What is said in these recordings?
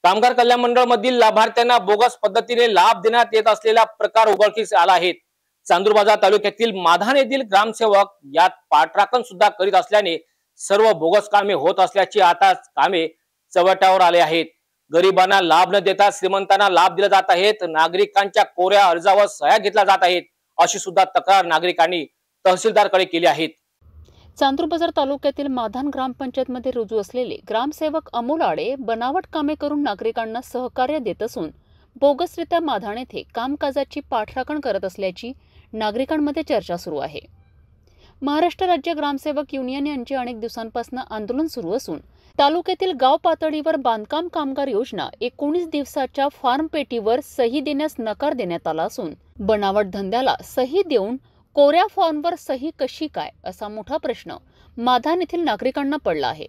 कामगार कल्याण मंडळ मधील लाभार्थ्यांना बोगस पद्धतीने लाभ देण्यात येत असलेला प्रकार उघडकीस आला आहे। चांदूर बाजार तालुक्यातील माधान येथील ग्रामसेवक यात पाठराखण सुद्धा करीत असल्याने सर्व बोगस कामे होत असल्याची आता कामे चव्हाट्यावर आले आहेत। गरिबांना लाभ न देता श्रीमंतांना लाभ दिला जात आहेत। नागरिकांच्या कोऱ्या अर्जावर सह्या घेतल्या जात आहेत, अशी सुद्धा तक्रार नागरिकांनी तहसीलदारकडे केली आहे। चांदूर बाजार तालुक्यातील माधान ग्रामपंचायतमध्ये रुजू असलेले ग्रामसेवक अमोल आडे बनावट कामे करून नागरिकांना सहकार्य देत असून बोगसरित्या माधान येथे कामकाजाची पाठराखण करत असल्याची नागरिकांमध्ये चर्चा सुरू आहे। महाराष्ट्र राज्य ग्रामसेवक युनियन यांचे अनेक दिवसांपासून आंदोलन सुरू असून तालुक्यातील गाव पातळीवर बांधकाम कामगार योजना 19 दिवसाच्या फॉर्म पेटीवर सही देण्यास नकार देण्यात आला असून बनावट धंद्याला सही देऊन कोऱ्या फॉर्मवर सही कशी काय असा मोठा प्रश्न माधान येथील नागरिकांना पडला आहे।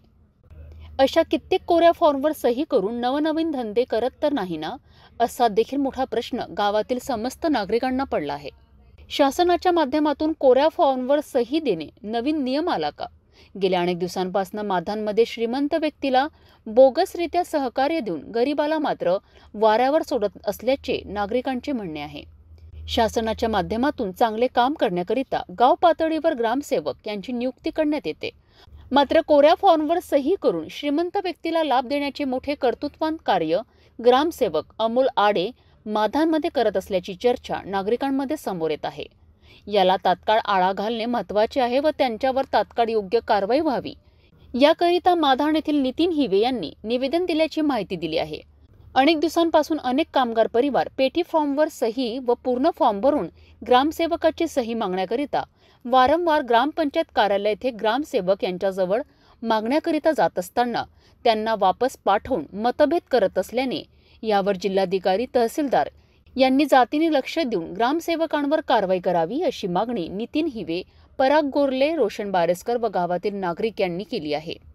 अशा कित्येक कोऱ्या फॉर्मवर सही करून नवनवीन धंदे करत तर नाही ना, असा देखील मोठा प्रश्न गावातील समस्त नागरिकांना पडला आहे। शासनाच्या माध्यमातून कोऱ्या फॉर्मवर सही देणे नवीन नियम आला का? गेल्या अनेक दिवसांपासून माधानमध्ये श्रीमंत व्यक्तीला बोगसरित्या सहकार्य देऊन गरिबाला मात्र वाऱ्यावर सोडत असल्याचे नागरिकांचे म्हणणे आहे। शासनाच्या माध्यमातून चांगले काम करण्याकरिता गाव पातळीवर ग्रामसेवक यांची नियुक्ती करण्यात येते, मात्र कोऱ्या फॉर्मवर सही करून श्रीमंत व्यक्तीला लाभ देण्याचे मोठे कर्तृत्ववान कार्य ग्रामसेवक अमोल आडे माधानमध्ये करत असल्याची चर्चा नागरिकांमध्ये समोर येत आहे। याला तात्काळ आळा घालणे महत्त्वाचे आहे व त्यांच्यावर तात्काळ योग्य कारवाई व्हावी, याकरिता माधान येथील नितीन हिवे यांनी निवेदन दिल्याची माहिती दिली आहे। अनेक दिवसांपासून अनेक कामगार परिवार पेटी फॉर्मवर सही व पूर्ण फॉर्म भरून ग्रामसेवकाची सही मागण्याकरिता वारंवार ग्रामपंचायत कार्यालय येथे ग्रामसेवक यांच्याजवळ मागण्याकरिता जात असताना त्यांना वापस पाठवून मतभेद करत असल्याने यावर जिल्हाधिकारी तहसीलदार यांनी जातीने लक्ष देऊन ग्रामसेवकांवर कारवाई करावी, अशी मागणी नितीन हिवे, पराग गोरले, रोशन बारेस्कर व गावातील नागरिक यांनी केली आहे।